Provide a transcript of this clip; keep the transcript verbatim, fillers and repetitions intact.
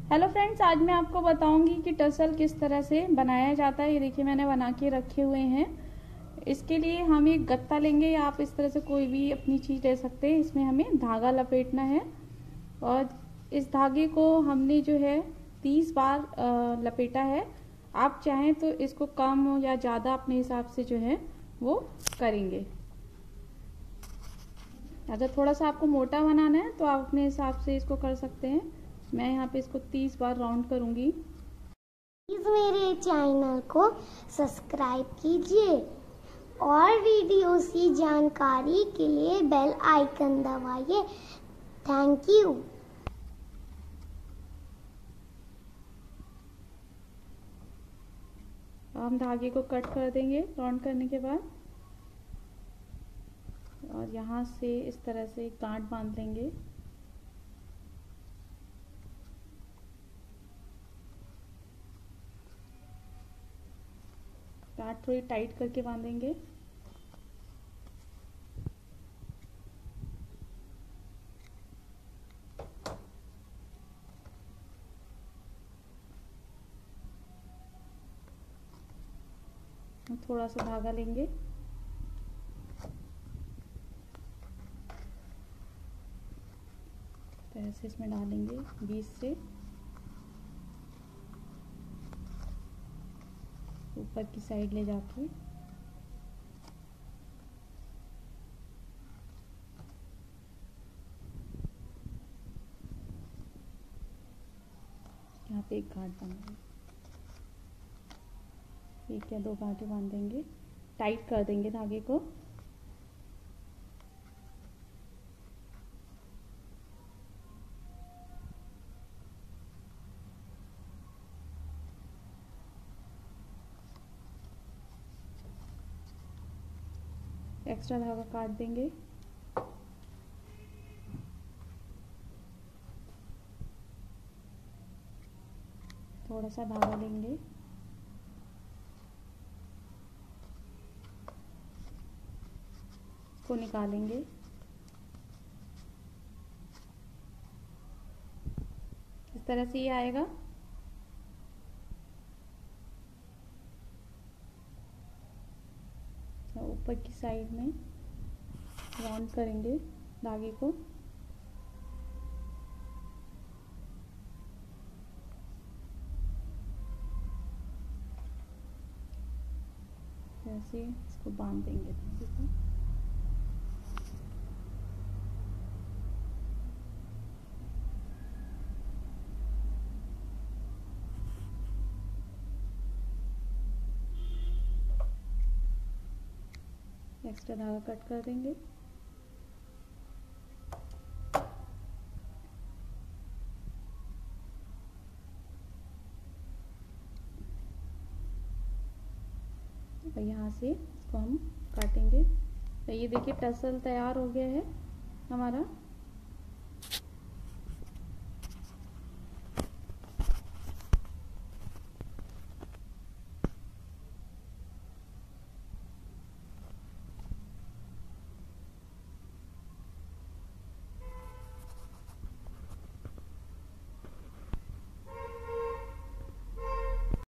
Hello friends, आज मैं आपको बताऊंगी कि टसल किस तरह से बनाया जाता है। ये देखिए मैंने बना के रखे हुए हैं। इसके लिए हम एक गत्ता लेंगे या आप इस तरह से कोई भी अपनी चीज़ ले सकते हैं। इसमें हमें धागा लपेटना है और इस धागे को हमने जो है तीस बार लपेटा है। आप चाहें तो इसको कम या ज़्यादा अपने हिसाब से जो है वो करेंगे। अगर थोड़ा सा आपको मोटा बनाना है तो आप अपने हिसाब से इसको कर सकते हैं। मैं यहाँ पे इसको तीस बार राउंड करूँगी। प्लीज़ मेरे चैनल को सब्सक्राइब कीजिए और वीडियोस की जानकारी के लिए बेल आइकन दबाइए। Thank you. हम धागे को कट कर देंगे राउंड करने के बाद और यहाँ से इस तरह से गांठ बांध लेंगे। गांठ थोड़ी टाइट करके बांधेंगे। थोड़ा सा धागा लेंगे, ऐसे इसमें डालेंगे बीच से ऊपर की साइड ले जाके यहाँ पे एक गांठ बांधेंगे। एक या दो गांठें बांधेंगे, टाइट कर देंगे धागे को। एक्स्ट्रा धागा काट देंगे। थोड़ा सा धागा लेंगे, इसको निकालेंगे। इस तरह से ये आएगा। ऊपर की साइड में राउंड करेंगे धागे को। ऐसे इसको बांध देंगे धागे को। एक्स्ट्रा धागा कट कर देंगे। और यहाँ से इसको हम काटेंगे। तो ये देखिए टसल तैयार हो गया है हमारा।